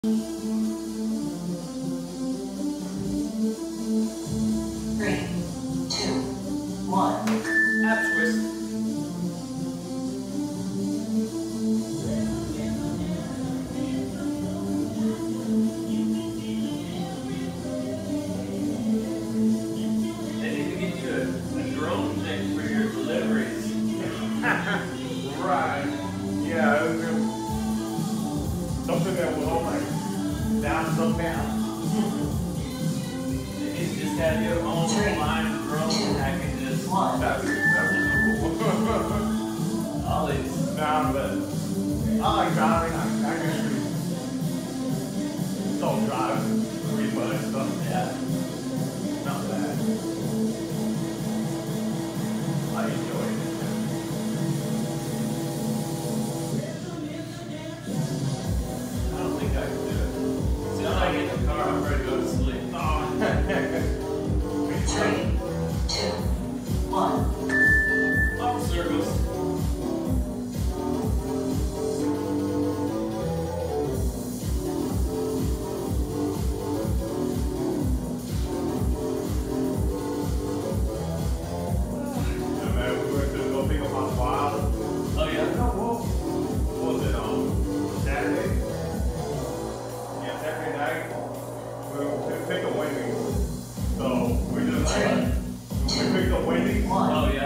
Three, two, one. Ab twist. They need to get you a drone thing for your deliveries. Right. Yeah, it was something that was all like down, up, down. They need to just have your own line of drone packages. That's cool. Ollies. Nah, but I like driving. I usually don't drive pretty much, so Yeah. not bad. I enjoy it. I don't think I can do it. As soon as I get in the car, I'm ready to go to sleep. Oh. Three, two, one. Long circles. And then we went to go pick up my file. Oh yeah. What was it Saturday? Yeah, Saturday night. We picked up Wendy's. So we just we picked up Wendy's. Oh yeah.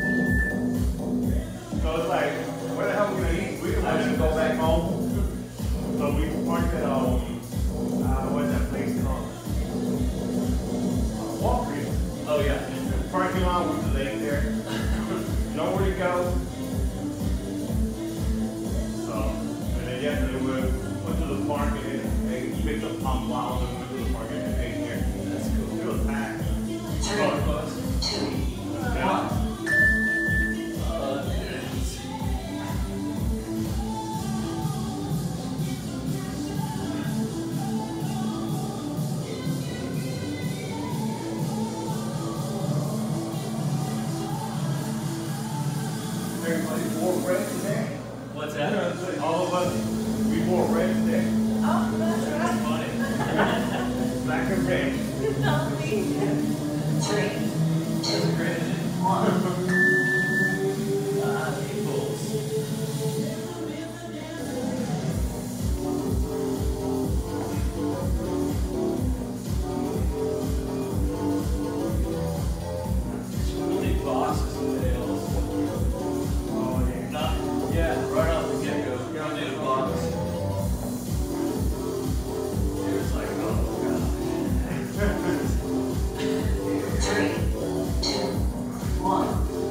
So it's like, where the hell we gonna eat? We didn't want to go back home. So we parked at what's that place called? Walgreens. Oh yeah. Parking lot with the lake there. Nowhere to go. So, and then yesterday we went to the park and picked up Palm Wild and went to the park and ate there. That's cool. It was packed. Three, Close. two, Yeah. one. It's- Everybody wore red today. What's that? All of us, we wore red today. Oh, that's That's funny. Black and red. right. Not me. Three, That's two, crazy. one. Peoples. Really boxes and tails. Oh, yeah. Not, yeah, right off the get-go. You don't need a box. It was like, oh Three, two, one.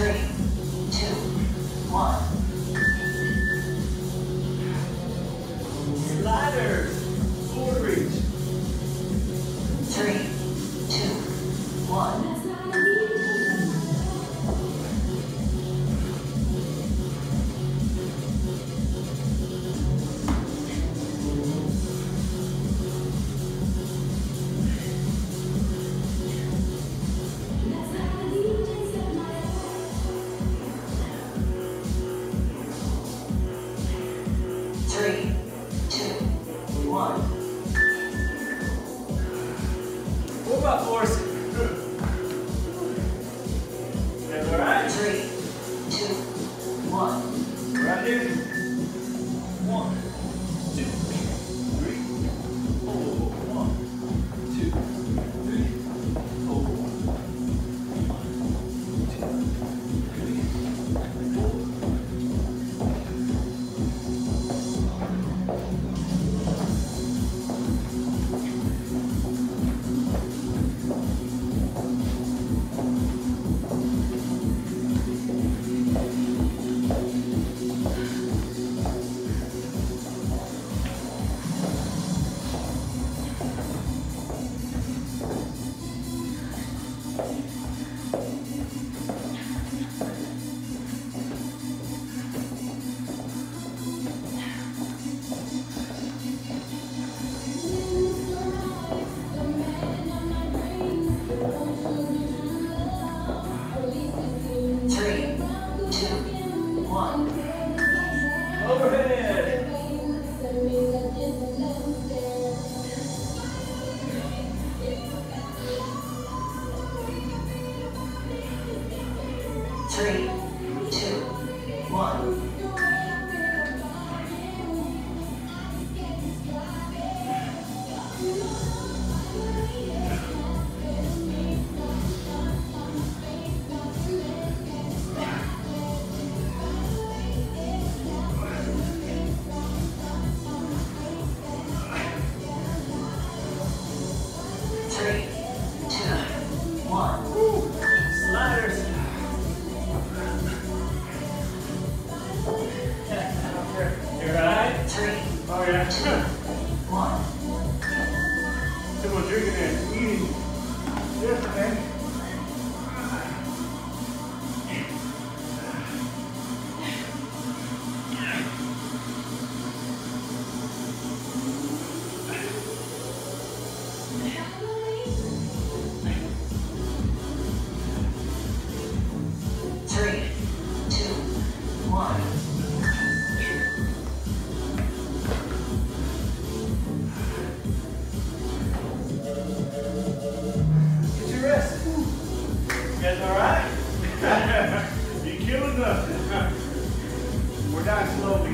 3, 2, 1. Sliders. Forward reach. 3, 2, 1. Three, two, one. What about forcing? That's all right. 3, 2, 1. Right here. 1, 2, 3, 4. 1, 2, 3, 4. 3, 2, 1. Overhead. 3, 2, 1. Three, two, one. Sliders. You're right. 3, Oh yeah. 2, 1. Too much drinking and eating yesterday. Three, two, one. Get your rest. You guys all right? You killing us. We're dying slowly.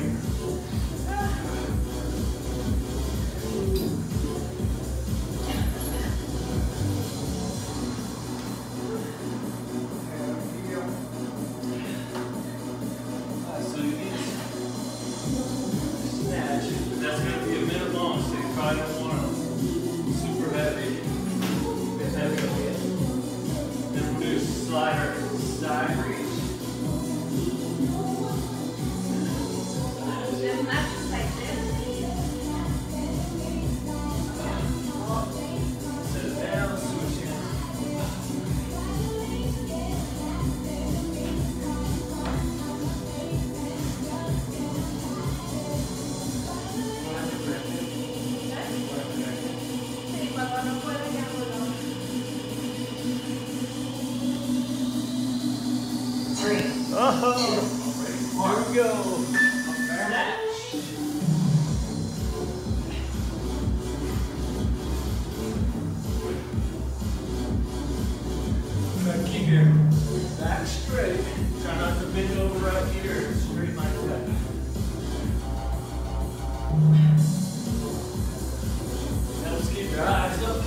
So you need to snatch. That's going to be a minute long, so you probably don't want to super heavy. It's heavy to get. Then we'll do slider, side reach. Set it down, switch in. Sí, cuando no puede ya no. 3, Here we go. Snatch. Try to keep your back straight. Try not to bend over right here. Straight like that. Now just keep your eyes up.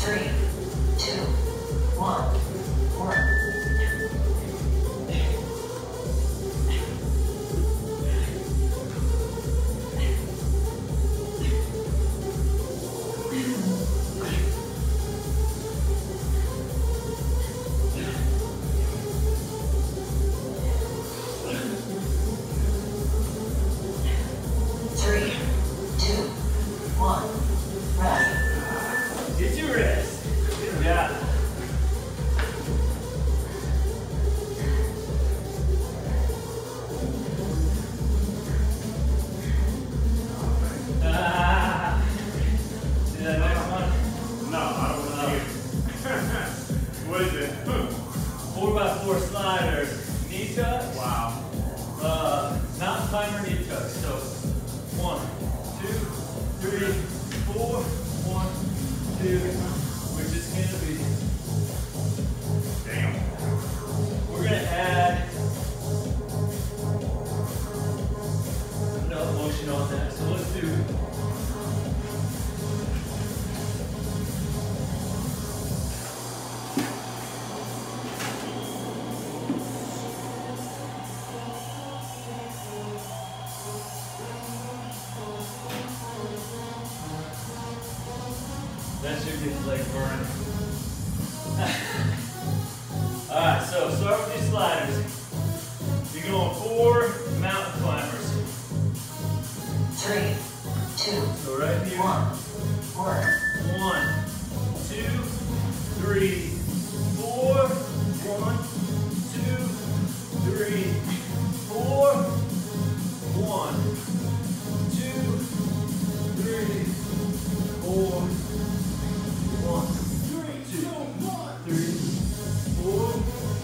3, 2, 1, work. 3, 2, 1, rest. Get your rest. Good job. See that next one? No, I don't want to see it. What is it? 4x4 sliders. Knee tucks. Wow. Mountain climber knee tucks. So 1, 2, 3, 4. 1, 2. We're just gonna be. Damn. We're gonna add enough motion on that. So let's do. That should get the leg burning. Alright, so start with these sliders. You're going 4 mountain climbers. 3, 2, So right here. 1, work. 1, 2, 3, 4. 1, 2, 3, 4. 1, 2, 3, 4. 1, 2, 3, 4.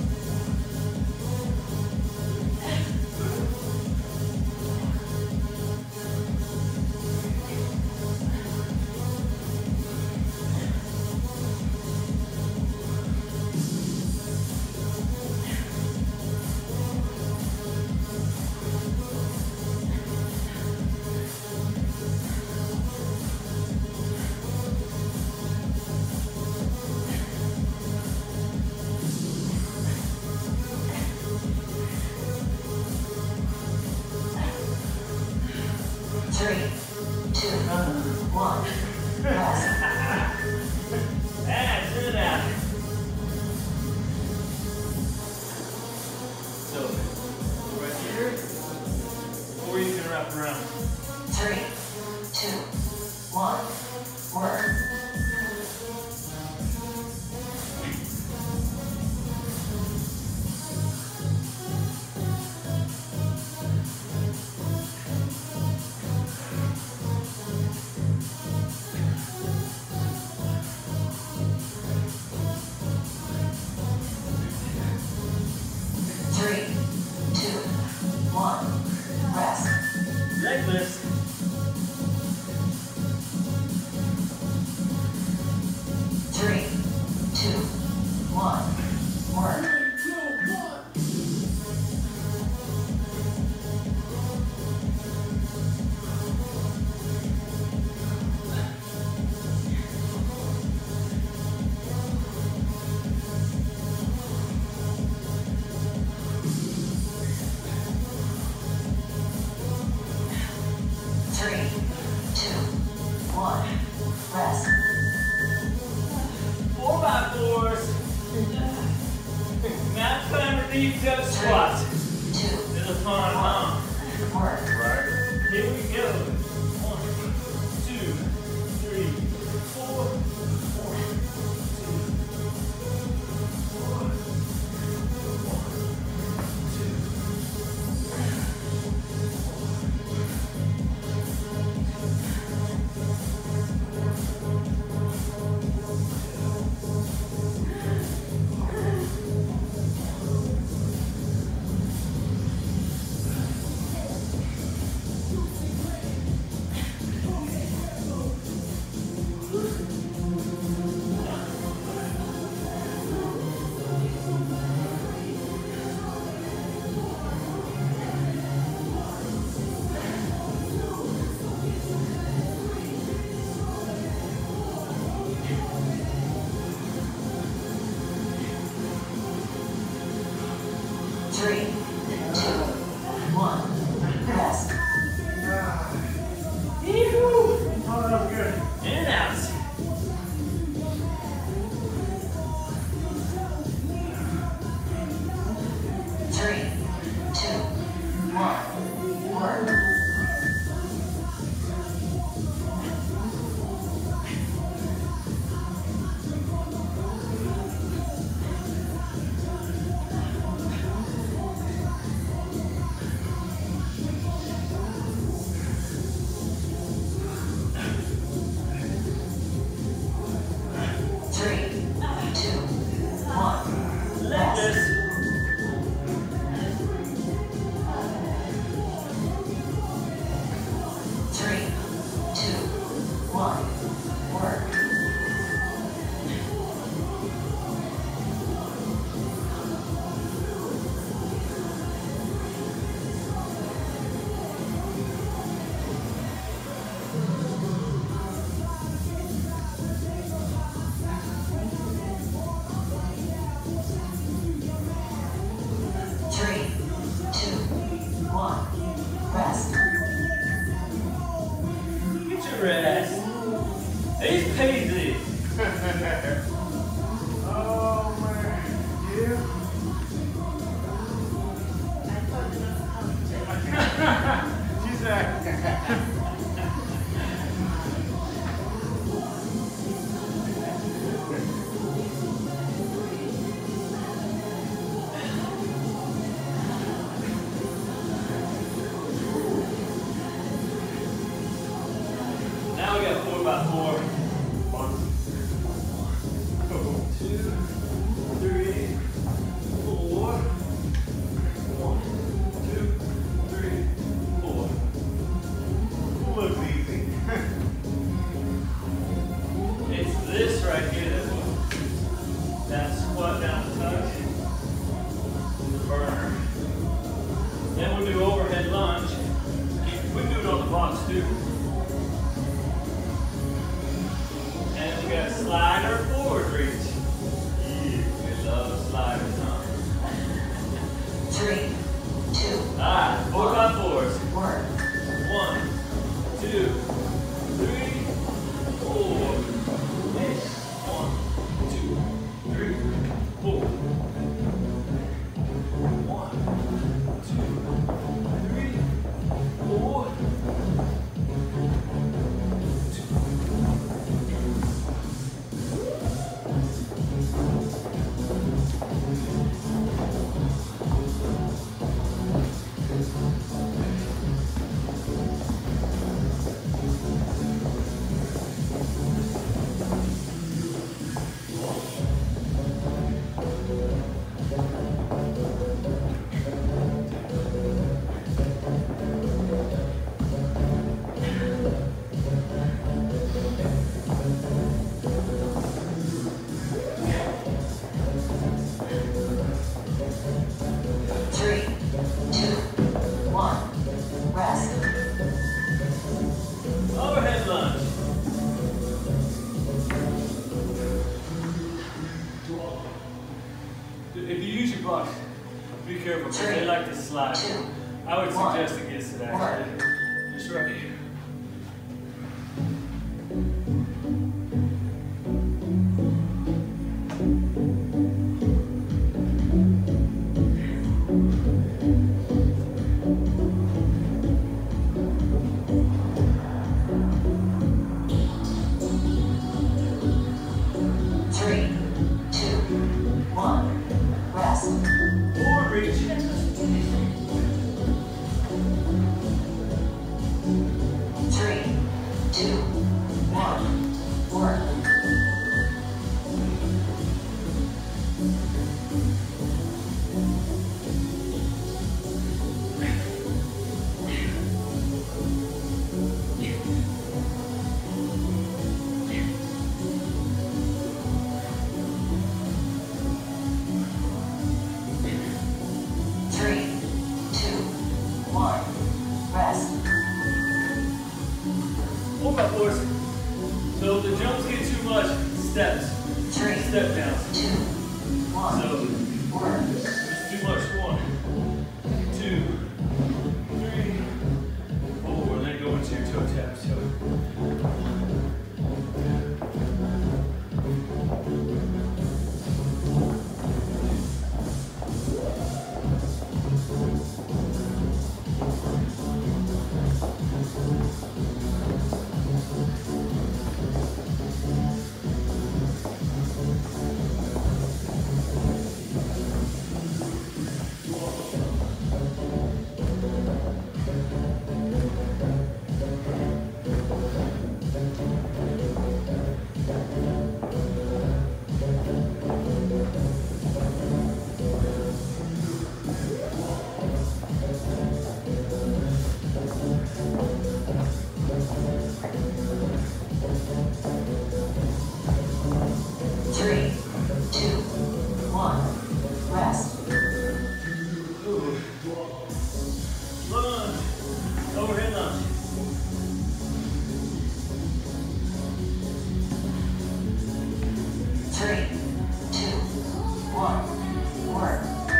Three, two, one, rest. That's it out. So, right here, or you can wrap around. 3, 2, 1, work. Three, 2, 1, rest. Leg lift. Three, 2, 1, work. Three, 2, 1, rest. 4x4s. Mountain climber knee tuck squats. 2, This is fun, huh? work. Right? Here we go. 1, 2, 3, 4. 1, 2, 3. squat down and touch. The burner. Then we'll do overhead lunge. We can do it on the box too. And we got slider forward reach. We love sliders, huh? 3, 2, Alright, 4x4s. work. 1, 2, 3, 4. Hey, 1, 2, 3, 4. 1, 2, 3, 4. 3, 2, 1, rest. Overhead lunge. If you use your blocks, be careful because they like to slide. I would suggest against it actually. Just right here. Three, two, one, rest. Forward reach. 3, 2, 1, work. Three, two, one, rest. 4x4s. So if the jumps get too much, steps. 3, Step downs. 2, 1, So work. it's too much. 1, 2, 3, 4. And then go into your toe taps. So. Three, two, one, rest. Lunge. Overhead lunge. Three, two, one, work.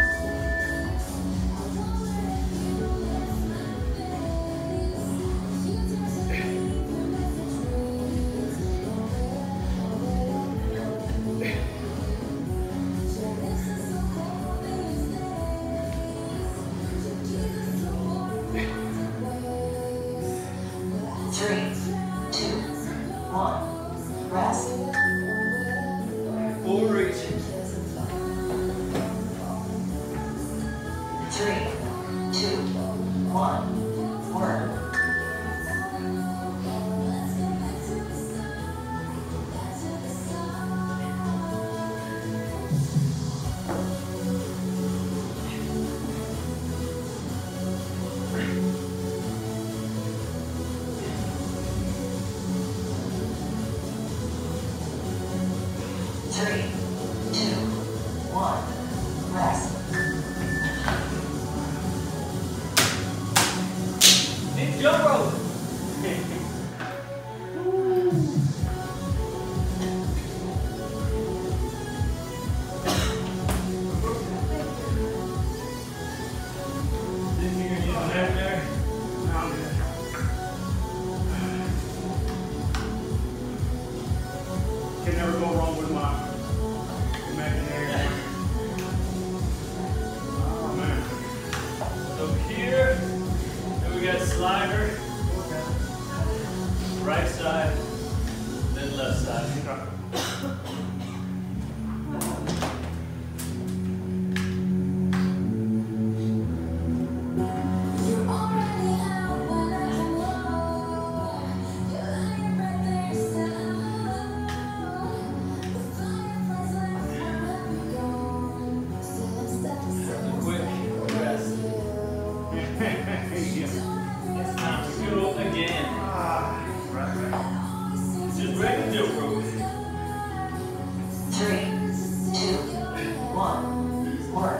Three, two, one, rest. Forward reach. 3, 2, 1, work. Three, two, one, rest. Need jump rope. Can never go wrong with my imaginary. Oh man. So here, then we got slider, right side, then left side. Quick rest. It's time to go again. Just break the jump rope. 3, 2, 1, work.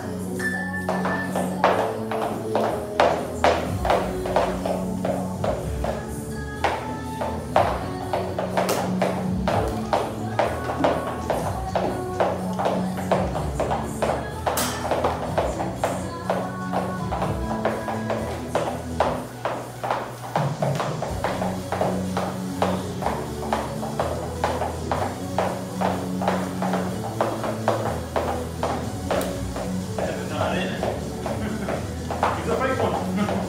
Not in it. He's a fake one.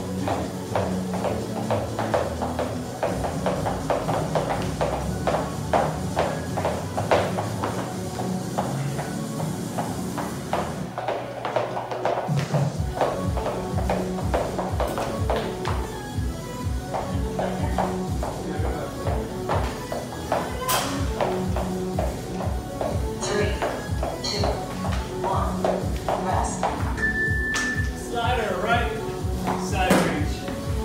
Three, two, one, rest. Slider right, side reach.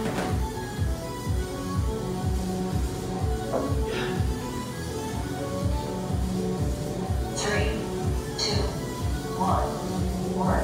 Three, two, one, work.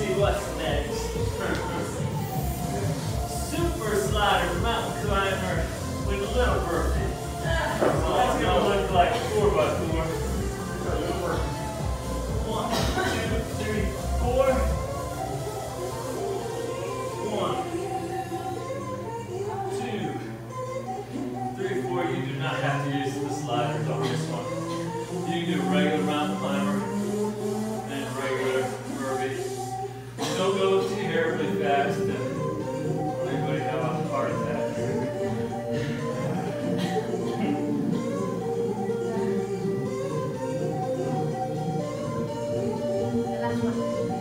see what's next. Super slider, mountain climber with a little burpee. So that's gonna look like 4x4. 1, 2, 3, 4. 1, 2, 3, 4. You do not have to use the sliders on this one. You can do regular mountain climber and regular burpee. Don't go terribly fast and anybody have a heart attack. The last one.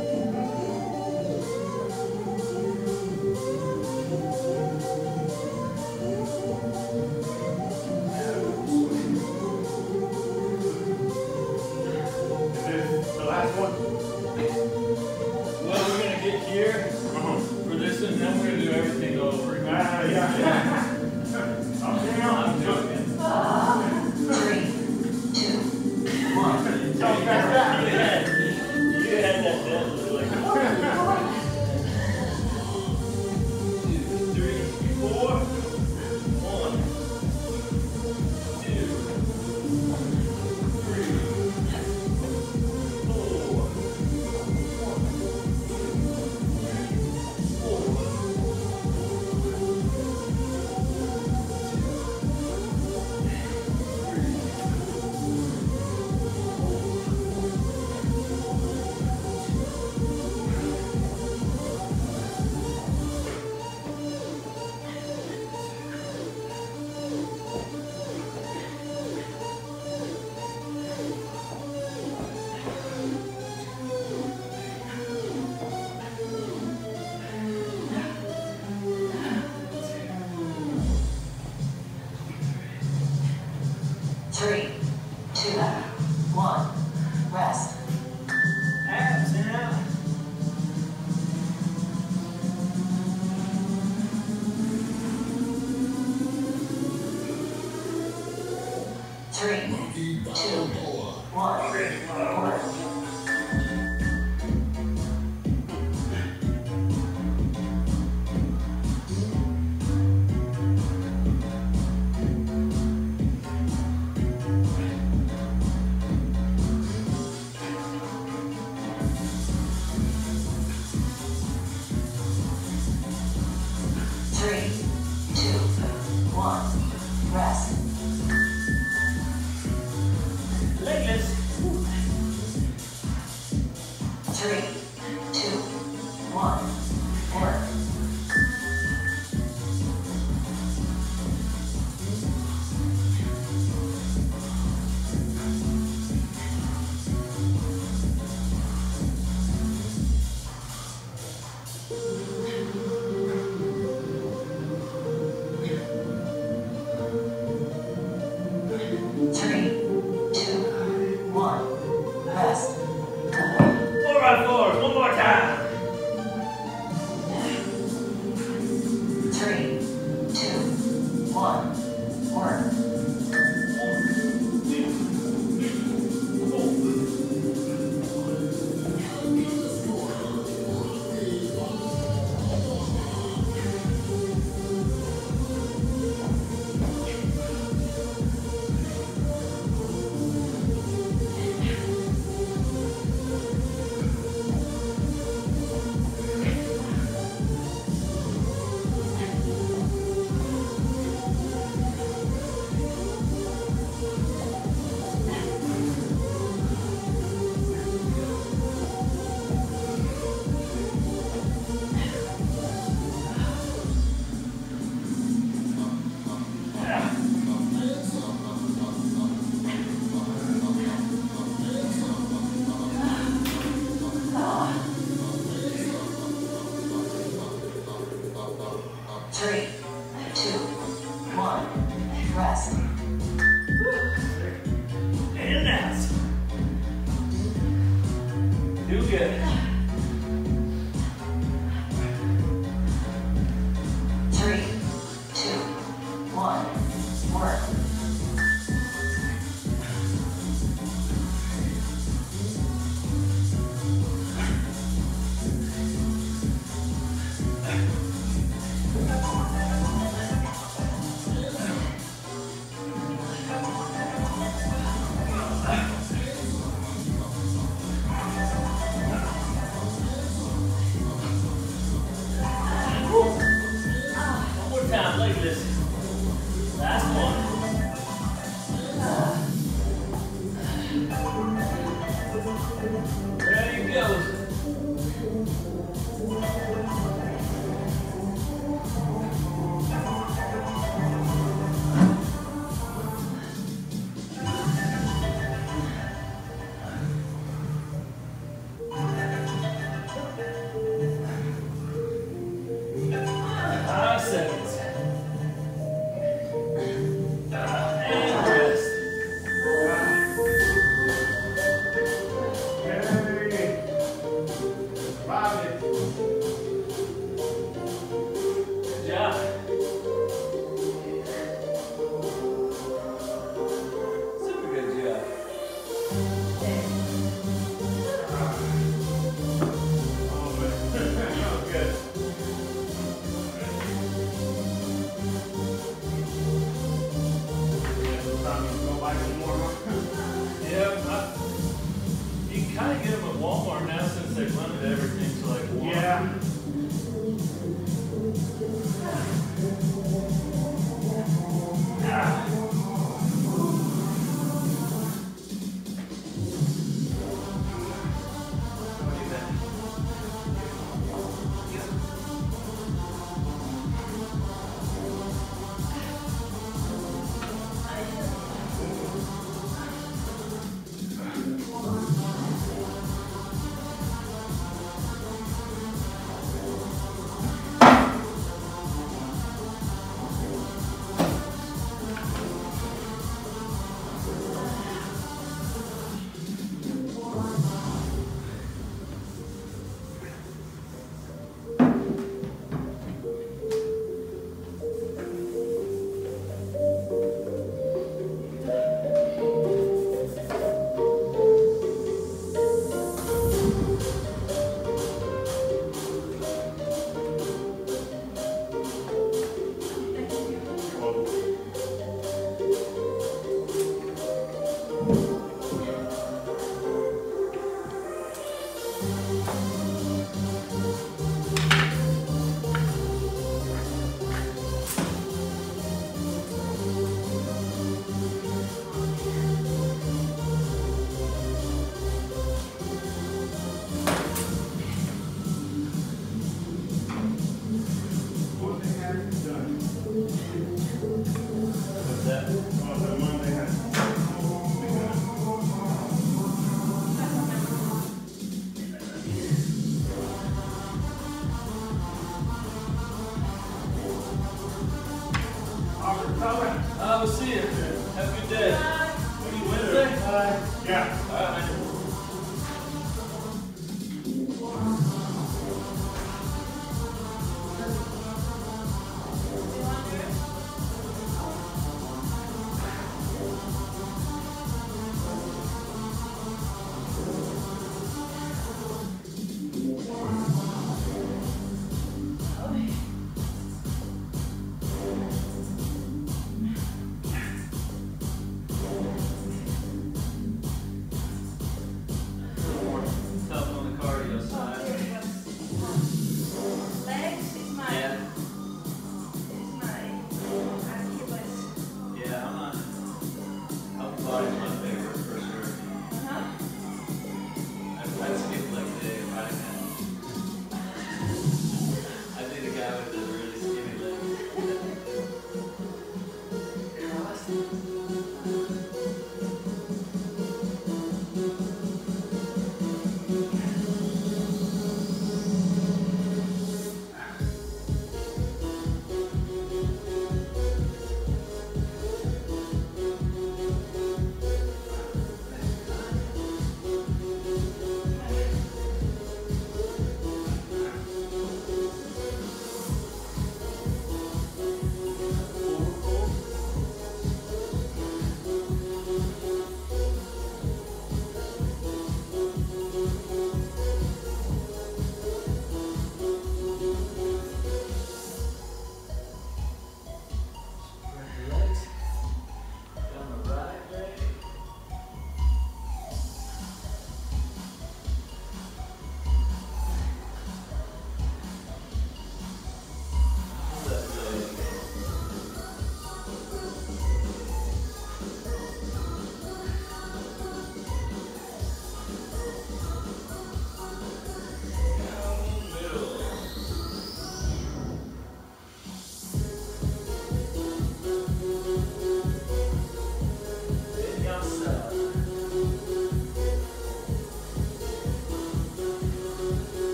The last one. Well, we're gonna get here for this one, then we're gonna do everything over. Yeah. I'm down. I'm joking. 3, 2, 1. Don't mess that. You had that dead look like 2, 3, 4. 1, 2, 3, 4. 3, 2, 1. Rest. Abs now. Three, two, one. Work. Three, two, one. Rest. Legless. 3, 2, 1. Work. Three, two, one. Rest. 4x4, one more time. 3, 2, 1. Work. 1, 2, 4. Three, two, one. Rest. And out. Do good. 3, 2, 1. Work. goes. Seconds. And rest. Hey, Bobby. Good job. Super good job. Oh, man. That was good. Time to go buy some more. Yeah, you can kind of get them at Walmart now since they've limited everything.